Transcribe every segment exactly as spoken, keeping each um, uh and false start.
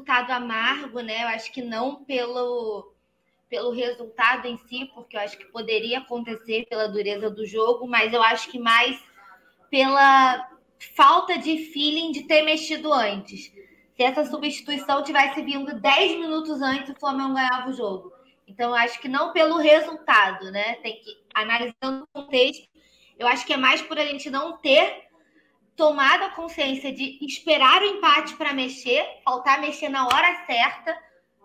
resultado amargo, né? Eu acho que não pelo, pelo resultado em si, porque eu acho que poderia acontecer pela dureza do jogo, mas eu acho que mais pela falta de feeling de ter mexido antes. Se essa substituição tivesse vindo dez minutos antes, o Flamengo ganhava o jogo. Então, eu acho que não pelo resultado, né? Tem que, analisando o contexto, eu acho que é mais por a gente não ter tomado a consciência de esperar o empate para mexer, faltar mexer na hora certa,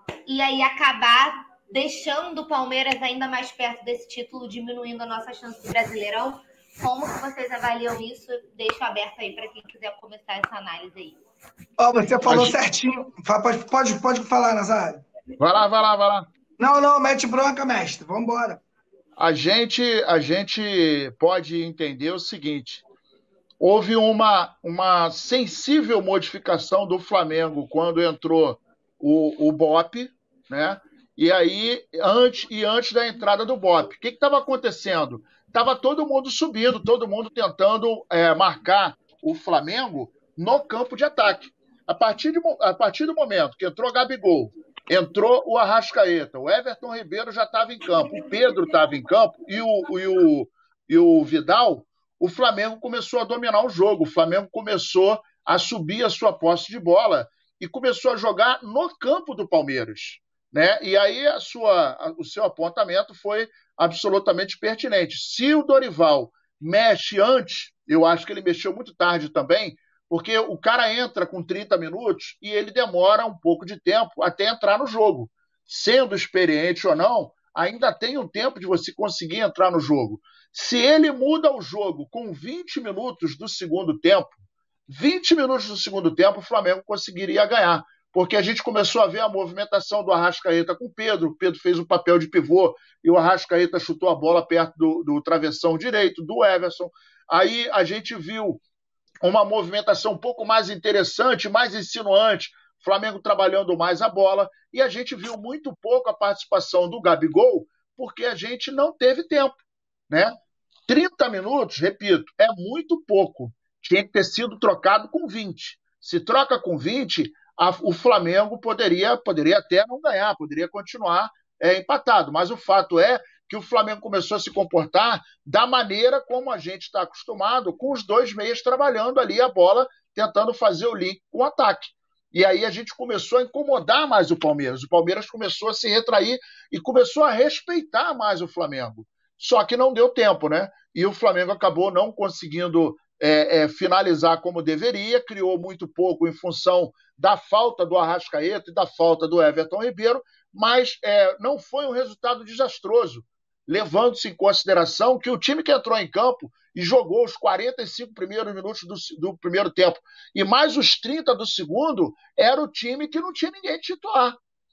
e aí acabar deixando o Palmeiras ainda mais perto desse título, diminuindo a nossa chance do Brasileirão. Como que vocês avaliam isso? Deixo aberto aí para quem quiser começar essa análise aí. Oh, você falou Mas... certinho. Pode, pode, pode falar, Nazário. Vai lá, vai lá, vai lá. Não, não, mete bronca, mestre. Vamos embora. A gente, a gente pode entender o seguinte. Houve uma, uma sensível modificação do Flamengo quando entrou o, o Bop, né? E aí, antes, e antes da entrada do Bop. O que estava acontecendo? Estava todo mundo subindo, todo mundo tentando é, marcar o Flamengo no campo de ataque. A partir, de, a partir do momento que entrou o Gabigol, entrou o Arrascaeta, o Everton Ribeiro já estava em campo, o Pedro estava em campo e o, e, o, e o Vidal, o Flamengo começou a dominar o jogo, o Flamengo começou a subir a sua posse de bola e começou a jogar no campo do Palmeiras, né? E aí a sua, o seu apontamento foi absolutamente pertinente. Se o Dorival mexe antes, eu acho que ele mexeu muito tarde também, porque o cara entra com trinta minutos e ele demora um pouco de tempo até entrar no jogo. Sendo experiente ou não, ainda tem um tempo de você conseguir entrar no jogo. Se ele muda o jogo com vinte minutos do segundo tempo, vinte minutos do segundo tempo, o Flamengo conseguiria ganhar. Porque a gente começou a ver a movimentação do Arrascaeta com o Pedro. O Pedro fez o papel de pivô e o Arrascaeta chutou a bola perto do, do travessão direito, do Everson. Aí a gente viu uma movimentação um pouco mais interessante, mais insinuante, o Flamengo trabalhando mais a bola, e a gente viu muito pouco a participação do Gabigol, porque a gente não teve tempo, né? trinta minutos, repito, é muito pouco. Tinha que ter sido trocado com vinte. Se troca com vinte, a, o Flamengo poderia, poderia até não ganhar, poderia continuar é, empatado, mas o fato é que o Flamengo começou a se comportar da maneira como a gente está acostumado, com os dois meias trabalhando ali a bola, tentando fazer o link com o ataque. E aí a gente começou a incomodar mais o Palmeiras. O Palmeiras começou a se retrair e começou a respeitar mais o Flamengo. Só que não deu tempo, né? E o Flamengo acabou não conseguindo é, é, finalizar como deveria, criou muito pouco em função da falta do Arrascaeta e da falta do Everton Ribeiro, mas é, não foi um resultado desastroso, levando-se em consideração que o time que entrou em campo e jogou os quarenta e cinco primeiros minutos do, do primeiro tempo e mais os trinta do segundo, era o time que não tinha ninguém titular.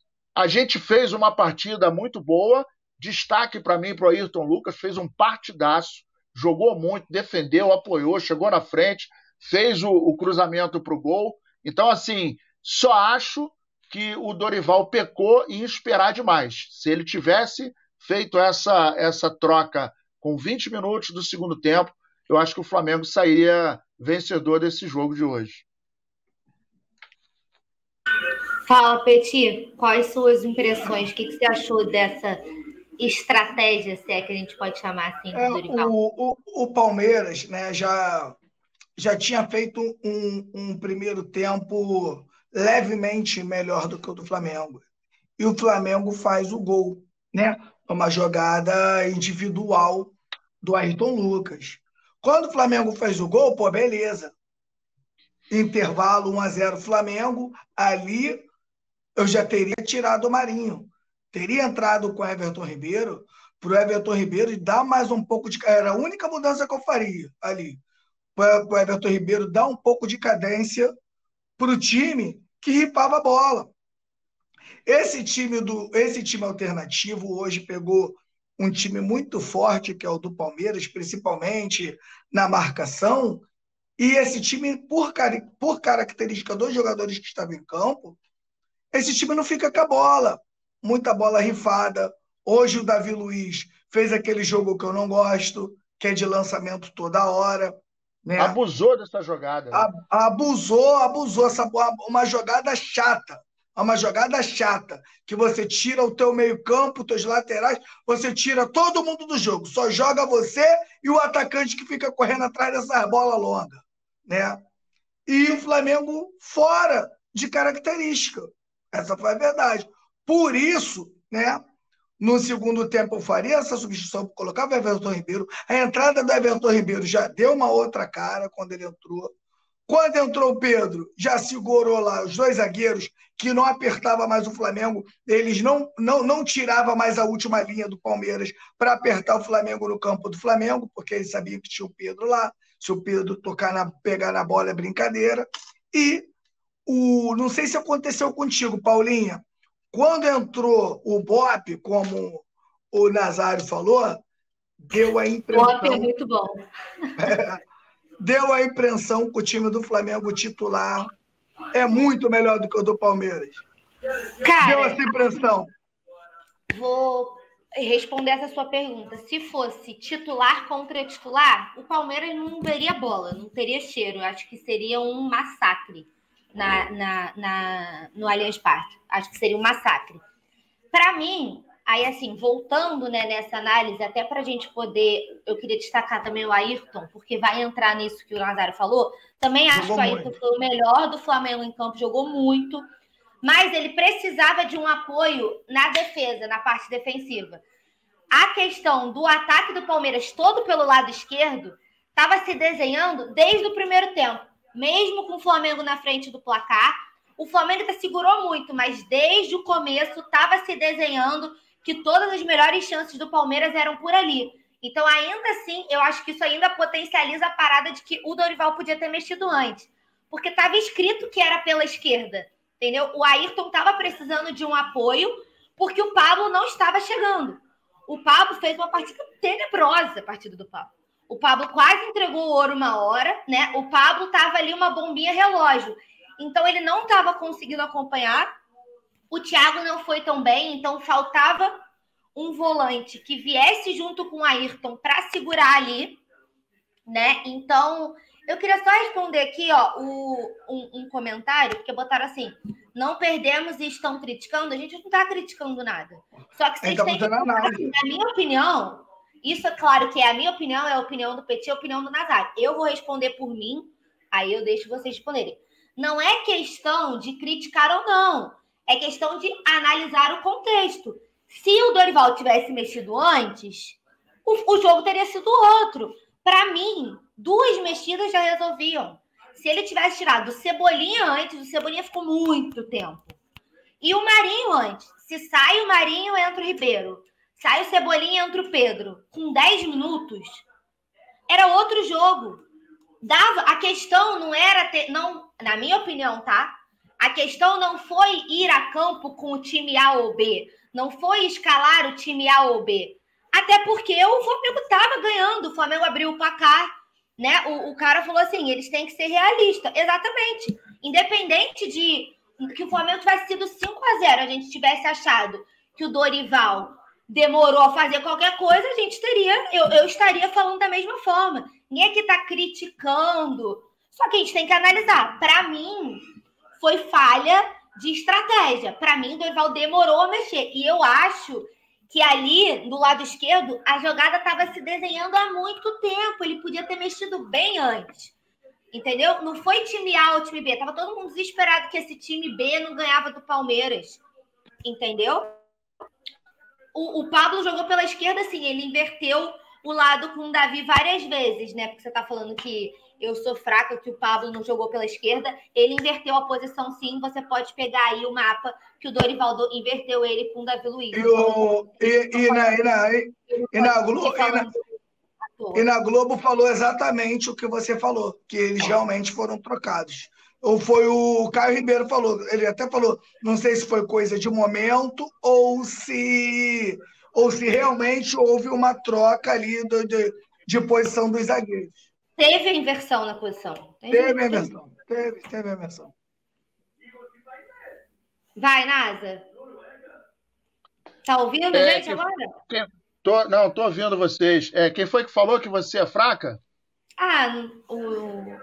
A gente fez uma partida muito boa, destaque para mim, para o Ayrton Lucas, fez um partidaço, jogou muito, defendeu, apoiou, chegou na frente, fez o, o cruzamento para o gol. Então, assim, só acho que o Dorival pecou em esperar demais. Se ele tivesse feito essa, essa troca com vinte minutos do segundo tempo, eu acho que o Flamengo sairia vencedor desse jogo de hoje. Fala, Petit, quais suas impressões? O que, que você achou dessa estratégia, se é que a gente pode chamar assim, do é, Dorival? O, o, o Palmeiras, né, já, já tinha feito um, um primeiro tempo levemente melhor do que o do Flamengo. E o Flamengo faz o gol, né? Uma jogada individual do Ayrton Lucas. Quando o Flamengo faz o gol, pô, beleza. Intervalo um a zero Flamengo, ali eu já teria tirado o Marinho. Teria entrado com o Everton Ribeiro, para o Everton Ribeiro dar mais um pouco de... Era a única mudança que eu faria ali. Para o Everton Ribeiro dar um pouco de cadência para o time que ripava a bola. Esse time, do, esse time alternativo hoje pegou um time muito forte, que é o do Palmeiras, principalmente na marcação, e esse time, por, por característica dos jogadores que estavam em campo, esse time não fica com a bola. Muita bola rifada. Hoje o Davi Luiz fez aquele jogo que eu não gosto, que é de lançamento toda hora. Né? Abusou dessa jogada. Né? Abusou, abusou. Essa, uma jogada chata. É uma jogada chata, que você tira o teu meio-campo, os teus laterais, você tira todo mundo do jogo. Só joga você e o atacante que fica correndo atrás dessas bolas longas, né? E o Flamengo fora de característica. Essa foi a verdade. Por isso, né? No segundo tempo eu faria essa substituição, colocava o Everton Ribeiro. A entrada do Everton Ribeiro já deu uma outra cara quando ele entrou. Quando entrou o Pedro, já segurou lá os dois zagueiros que não apertava mais o Flamengo, eles não, não, não tirava mais a última linha do Palmeiras para apertar o Flamengo no campo do Flamengo, porque eles sabiam que tinha o Pedro lá. Se o Pedro tocar na, pegar na bola é brincadeira. E o, não sei se aconteceu contigo, Paulinha, quando entrou o Bope, como o Nazário falou, deu a impressão... Bope é muito bom. Deu a impressão que o time do Flamengo titular é muito melhor do que o do Palmeiras. Cara, deu essa impressão. Vou responder essa sua pergunta. Se fosse titular contra titular, o Palmeiras não veria bola, não teria cheiro. Eu acho que seria um massacre na, na, na, no Allianz Parque. Acho que seria um massacre. Para mim, aí assim, voltando, né, nessa análise, até para a gente poder... Eu queria destacar também o Ayrton, porque vai entrar nisso que o Nazário falou. Também acho jogou que o Ayrton muito. Foi o melhor do Flamengo em campo, jogou muito. Mas ele precisava de um apoio na defesa, na parte defensiva. A questão do ataque do Palmeiras todo pelo lado esquerdo estava se desenhando desde o primeiro tempo. Mesmo com o Flamengo na frente do placar, o Flamengo até segurou muito, mas desde o começo estava se desenhando que todas as melhores chances do Palmeiras eram por ali. Então, ainda assim, eu acho que isso ainda potencializa a parada de que o Dorival podia ter mexido antes. Porque estava escrito que era pela esquerda. Entendeu? O Ayrton estava precisando de um apoio porque o Pablo não estava chegando. O Pablo fez uma partida tenebrosa, a partida do Pablo. O Pablo quase entregou o ouro uma hora, né? O Pablo estava ali uma bombinha relógio. Então, ele não estava conseguindo acompanhar. O Thiago não foi tão bem, então faltava um volante que viesse junto com o Ayrton para segurar ali, né? Então... Eu queria só responder aqui, ó, o, um, um comentário, porque botaram assim, não perdemos e estão criticando. A gente não está criticando nada. Só que vocês têm que... Na minha opinião, isso é claro que é a minha opinião, é a opinião do Petit, é a opinião do Nazário. Eu vou responder por mim, aí eu deixo vocês responderem. Não é questão de criticar ou não, é questão de analisar o contexto. Se o Dorival tivesse mexido antes, o, o jogo teria sido outro. Para mim, duas mexidas já resolviam. Se ele tivesse tirado o Cebolinha antes, o Cebolinha ficou muito tempo. E o Marinho antes. Se sai o Marinho, entra o Ribeiro. Sai o Cebolinha, entra o Pedro. Com dez minutos, era outro jogo. Dava, a questão não era ter... Não, na minha opinião, tá? A questão não foi ir a campo com o time A ou B. Não foi escalar o time A ou B. Até porque o Flamengo estava ganhando, o Flamengo abriu o placar, né? O, o cara falou assim, eles têm que ser realistas. Exatamente. Independente de que o Flamengo tivesse sido cinco a zero, a gente tivesse achado que o Dorival demorou a fazer qualquer coisa, a gente teria, eu, eu estaria falando da mesma forma. Ninguém aqui está criticando. Só que a gente tem que analisar. Para mim, foi falha de estratégia. Para mim, o Dorival demorou a mexer. E eu acho... que ali, do lado esquerdo, a jogada estava se desenhando há muito tempo. Ele podia ter mexido bem antes. Entendeu? Não foi time A ou time B. Estava todo mundo desesperado que esse time B não ganhava do Palmeiras. Entendeu? O, o Pablo jogou pela esquerda, sim. Ele inverteu o lado com o Davi várias vezes, né? Porque você está falando que eu sou fraca, que o Pablo não jogou pela esquerda. Ele inverteu a posição, sim. Você pode pegar aí o mapa que o Dorival inverteu ele com o Davi Luiz. E, o, e, e, na, e, na, e, e, na Globo, e, na, e na Globo falou exatamente o que você falou, que eles realmente foram trocados. Ou foi o Caio Ribeiro falou, ele até falou, não sei se foi coisa de momento ou se, ou se realmente houve uma troca ali do, de, de posição dos zagueiros. Teve a inversão na posição. Teve, teve a inversão. Teve, teve a inversão. Vai, Nasa. Tá ouvindo, é, gente, quem, agora? Quem, tô, não, tô ouvindo vocês. É, quem foi que falou que você é fraca? Ah, o,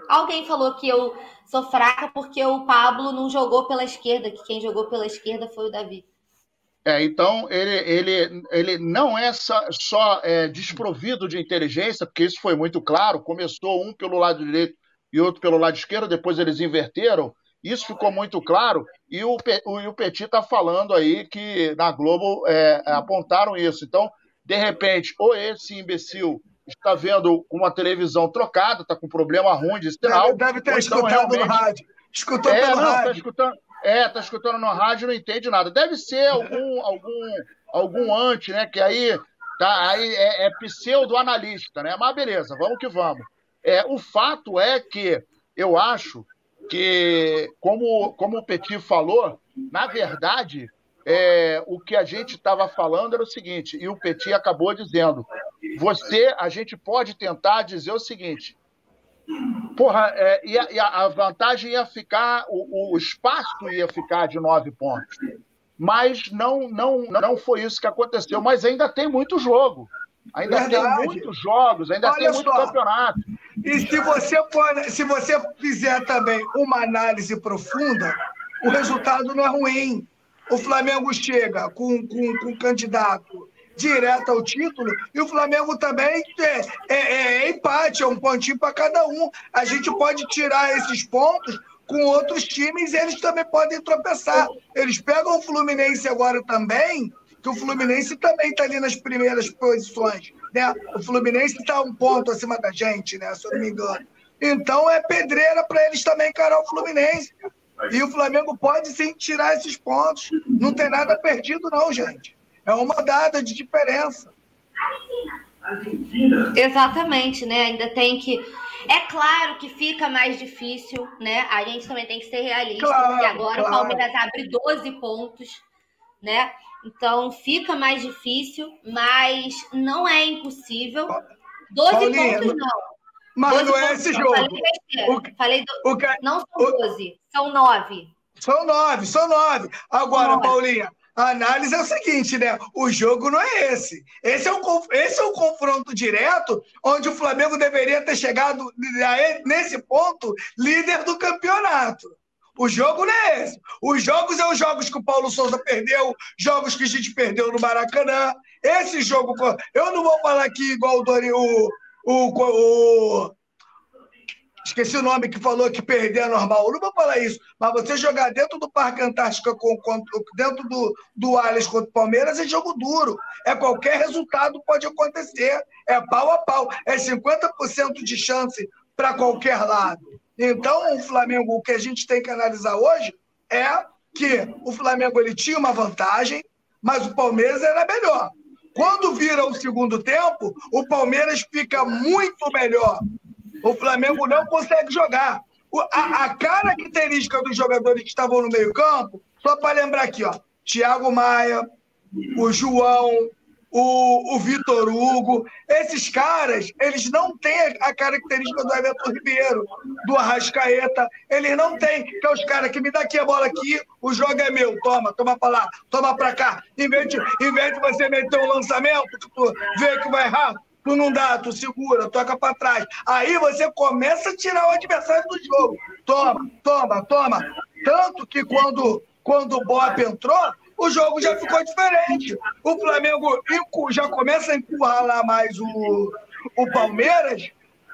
Alguém falou que eu sou fraca porque o Pablo não jogou pela esquerda, que quem jogou pela esquerda foi o Davi. É, então, ele, ele, ele não é só, só é, desprovido de inteligência, porque isso foi muito claro, começou um pelo lado direito e outro pelo lado esquerdo, depois eles inverteram, isso ficou muito claro, e o, o, e o Petit está falando aí que na Globo é, apontaram isso. Então, de repente, ou esse imbecil está vendo uma televisão trocada, está com problema ruim de sinal. Deve, deve ter então, escutado realmente, no rádio. Escutou é, pelo não, rádio. Tá escutando, é, tá escutando no rádio e não entende nada. Deve ser algum, algum, algum anti, né? Que aí, tá, aí é, é pseudo-analista, né? Mas beleza, vamos que vamos. É, o fato é que eu acho que, como, como o Petit falou, na verdade, é, o que a gente estava falando era o seguinte, e o Petit acabou dizendo, você, a gente pode tentar dizer o seguinte, porra, é, e, a, e a vantagem ia ficar, o, o espaço ia ficar de nove pontos, mas não, não, não foi isso que aconteceu, mas ainda tem muito jogo, ainda Verdade. tem muitos jogos, ainda Olha tem muito só. campeonato. E se você, for, se você fizer também uma análise profunda, o resultado não é ruim. O Flamengo chega com, com, com candidato direto ao título e o Flamengo também é, é, é empate, é um pontinho para cada um. A gente pode tirar esses pontos com outros times e eles também podem tropeçar. Eles pegam o Fluminense agora também, que o Fluminense também está ali nas primeiras posições, né? O Fluminense está um ponto acima da gente, né? Se eu não me engano. Então é pedreira para eles também encarar o Fluminense. E o Flamengo pode sim tirar esses pontos. Não tem nada perdido, não, gente. É uma data de diferença. Exatamente, né? Ainda tem que... É claro que fica mais difícil, né? A gente também tem que ser realista, claro, porque agora claro. o Palmeiras abre doze pontos, né? Então fica mais difícil, mas não é impossível. doze Paulinha, pontos não. Mas não é esse jogo. Falei besteira. O, Falei do... o, não são o, doze, são nove. São nove, são nove. Agora, nove. Paulinha, a análise é o seguinte, né? O jogo não é esse. Esse é um, esse é um confronto direto onde o Flamengo deveria ter chegado nesse ponto líder do campeonato. O jogo não é esse. Os jogos são os jogos que o Paulo Souza perdeu, jogos que a gente perdeu no Maracanã. Esse jogo... Eu não vou falar aqui igual o Dori, o, o, o... Esqueci o nome que falou que perder é normal. Eu não vou falar isso. Mas você jogar dentro do Parque Antártica, com, com, dentro do, do Allianz contra o Palmeiras, é jogo duro. É qualquer resultado pode acontecer. É pau a pau. É cinquenta por cento de chance para qualquer lado. Então, o Flamengo, o que a gente tem que analisar hoje é que o Flamengo ele tinha uma vantagem, mas o Palmeiras era melhor. Quando vira o segundo tempo, o Palmeiras fica muito melhor. O Flamengo não consegue jogar. A, a característica dos jogadores que estavam no meio-campo, só para lembrar aqui, ó, Thiago Maia, o João, o, o Vitor Hugo, esses caras, eles não têm a característica do Everton Ribeiro, do Arrascaeta, eles não têm, que é os caras que me dá aqui a bola aqui, o jogo é meu, toma, toma pra lá, toma pra cá. Em vez de, em vez de você meter um lançamento, que tu vê que vai errar, tu não dá, tu segura, toca pra trás. Aí você começa a tirar o adversário do jogo. Toma, toma, toma. Tanto que quando, quando o Bop entrou, o jogo já ficou diferente. O Flamengo já começa a encurralar mais o, o Palmeiras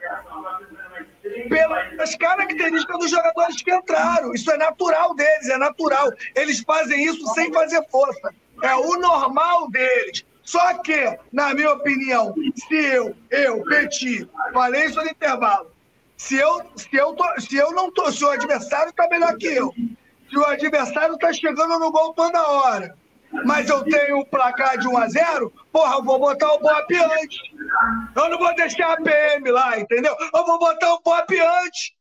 pelas características dos jogadores que entraram. Isso é natural deles, é natural. Eles fazem isso sem fazer força. É o normal deles. Só que, na minha opinião, se eu, eu, Petit, falei isso no intervalo, se eu, se eu, tô, se eu não tô, se o adversário está melhor que eu, se o adversário está chegando no gol toda hora, mas eu tenho um placar de um a zero, porra, eu vou botar o Bop antes. Eu não vou deixar a P M lá, entendeu? Eu vou botar o Bop antes.